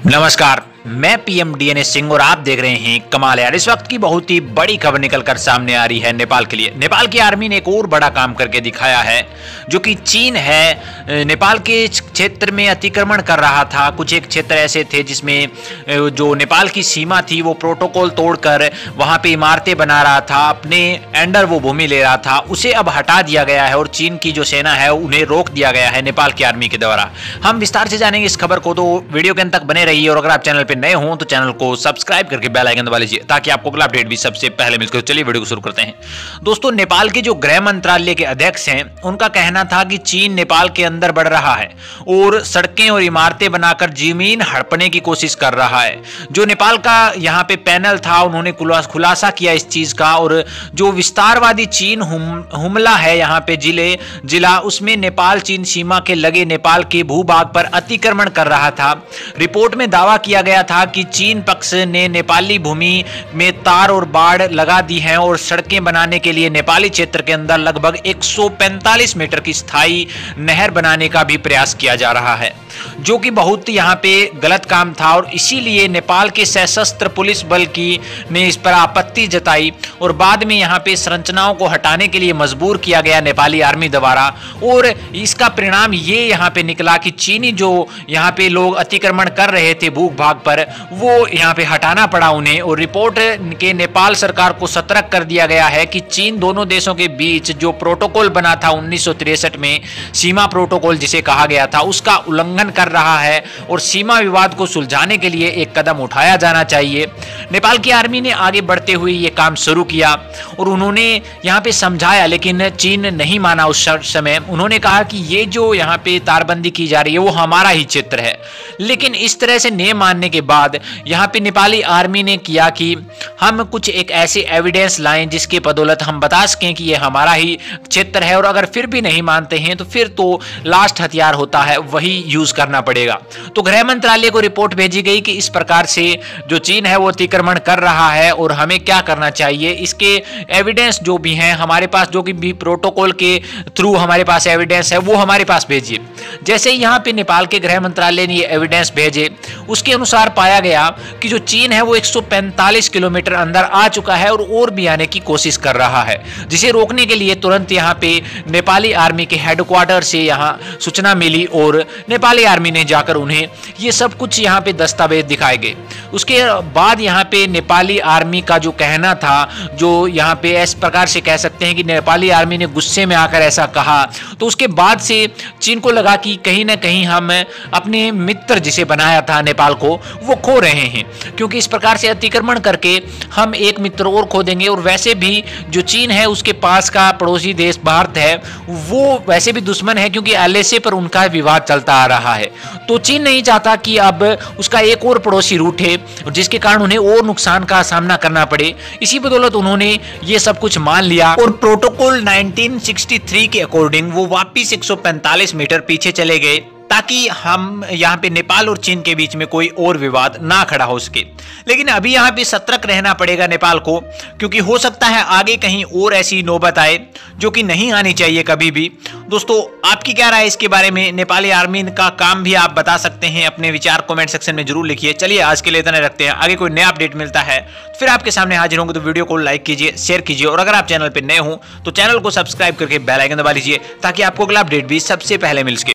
नमस्कार, मैं PM DNS Singh और आप देख रहे हैं कमाल यार। इस वक्त की बहुत ही बड़ी खबर निकलकर सामने आ रही है नेपाल के लिए। नेपाल की आर्मी ने एक और बड़ा काम करके दिखाया है, जो कि चीन है नेपाल के क्षेत्र में अतिक्रमण कर रहा था। कुछ एक क्षेत्र ऐसे थे जिसमें जो नेपाल की सीमा थी वो प्रोटोकॉल तोड़कर वहां पे इमारतें बना रहा था, अपने अंडर वो भूमि ले रहा था। उसे अब हटा दिया गया है और चीन की जो सेना है उन्हें रोक दिया गया है नेपाल की आर्मी के द्वारा। हम विस्तार से जानेंगे इस खबर को, तो वीडियो के अंत तक बने रहिए। और अगर आप चैनल पे नए हो तो चैनल को सब्सक्राइब करके बेल आइकन दबा लीजिए ताकि आपको अगला अपडेट भी सबसे पहले मिल सके। चलिए वीडियो को शुरू करते हैं। दोस्तों, नेपाल के जो गृह मंत्रालय के अध्यक्ष हैं उनका कहना था कि चीन नेपाल के अंदर बढ़ रहा है और सड़कें और इमारतें बनाकर जमीन हड़पने की कोशिश कर रहा है। जो नेपाल का यहाँ पे पैनल था उन्होंने खुलासा किया इस चीज का। और जो विस्तारवादी चीन हमला है यहाँ पे जिला उसमें नेपाल चीन सीमा के लगे नेपाल के भूभाग पर अतिक्रमण कर रहा था। रिपोर्ट में दावा किया गया था कि चीन पक्ष ने नेपाली भूमि में तार और बाड़ लगा दी हैं और सड़कें बनाने के लिए नेपाली क्षेत्र के अंदर लगभग 145 मीटर की स्थायी नहर बनाने का भी प्रयास किया जा रहा है, जो कि बहुत यहाँ पे गलत काम था। और इसीलिए नेपाल के सशस्त्र पुलिस बल की ने इस पर आपत्ति जताई और बाद में यहाँ पे संरचनाओं को हटाने के लिए मजबूर किया गया नेपाली आर्मी द्वारा। और इसका परिणाम ये यहाँ पे निकला कि चीनी जो यहाँ पे लोग अतिक्रमण कर रहे थे भूभाग पर, वो यहाँ पे हटाना पड़ा उन्हें। और रिपोर्ट के नेपाल सरकार को सतर्क कर दिया गया है कि चीन दोनों देशों के बीच जो प्रोटोकॉल बना था 1963 में, सीमा प्रोटोकॉल जिसे कहा गया था, उसका उल्लंघन कर रहा है और सीमा विवाद को सुलझाने के लिए एक कदम उठाया जाना चाहिए। नेपाल की आर्मी ने आगे बढ़ते हुए ये काम शुरू किया और उन्होंने यहाँ पे समझाया, लेकिन चीन नहीं माना। उस समय उन्होंने कहा कि ये जो यहाँ पे तारबंदी की जा रही है वो हमारा ही क्षेत्र है। लेकिन इस तरह से नहीं मानने के बाद यहाँ पे नेपाली आर्मी ने किया कि हम कुछ एक ऐसे एविडेंस लाएं जिसके बदौलत हम बता सकें कि ये हमारा ही क्षेत्र है। और अगर फिर भी नहीं मानते हैं तो फिर तो लास्ट हथियार होता है वही यूज करना पड़ेगा। तो गृह मंत्रालय को रिपोर्ट भेजी गई कि इस प्रकार से जो चीन है वो अतिक्रमण कर रहा है और हमें क्या करना चाहिए। इसके एविडेंस जो भी हैं हमारे पास, जो कि भी प्रोटोकॉल के थ्रू हमारे पास एविडेंस है, वो हमारे पास भेजिए। जैसे यहाँ पे नेपाल के गृह मंत्रालय ने ये एविडेंस भेजे, उसके अनुसार पाया गया कि जो चीन है वो 145 किलोमीटर अंदर आ चुका है और भी आने की कोशिश कर रहा है, जिसे रोकने के लिए तुरंत यहाँ पे नेपाली आर्मी के हेडक्वार्टर से यहाँ सूचना मिली और नेपाली आर्मी ने जाकर उन्हें ये सब कुछ यहाँ पे दस्तावेज दिखाए गए। उसके बाद यहाँ पे नेपाली आर्मी का जो कहना था, जो यहाँ पे इस प्रकार से कह सकते हैं कि नेपाली आर्मी ने गुस्से में आकर ऐसा कहा, तो उसके बाद से चीन को लगा कि कहीं ना कहीं हम अपने मित्र जिसे बनाया था नेपाल को वो खो रहे हैं, क्योंकि इस प्रकार से अतिक्रमण करके हम एक मित्र और खो देंगे। और वैसे भी जो चीन है उसके पास का पड़ोसी देश भारत है, वो वैसे भी दुश्मन है क्योंकि एलएसी पर उनका विवाद चलता आ रहा है। तो चीन नहीं चाहता कि अब उसका एक और पड़ोसी रूठे जिसके कारण उन्हें और नुकसान का सामना करना पड़े। इसी बदौलत उन्होंने ये सब कुछ मान लिया और प्रोटोकॉल 1963 के अकॉर्डिंग वो वापिस 145 मीटर पीछे चले गए ताकि हम यहाँ पे नेपाल और चीन के बीच में कोई और विवाद ना खड़ा हो सके। लेकिन अभी यहाँ पे सतर्क रहना पड़ेगा नेपाल को, क्योंकि हो सकता है आगे कहीं और ऐसी नौबत आए जो कि नहीं आनी चाहिए कभी भी। दोस्तों, आपकी क्या राय इसके बारे में? नेपाली आर्मी का काम भी आप बता सकते हैं, अपने विचार कमेंट सेक्शन में जरूर लिखिए। चलिए आज के लिए इतना रखते हैं, आगे कोई नया अपडेट मिलता है फिर आपके सामने हाजिर होंगे। तो वीडियो को लाइक कीजिए, शेयर कीजिए और अगर आप चैनल पर नए हो तो चैनल को सब्सक्राइब करके बेल आइकन दबा लीजिए ताकि आपको अगला अपडेट भी सबसे पहले मिल सके।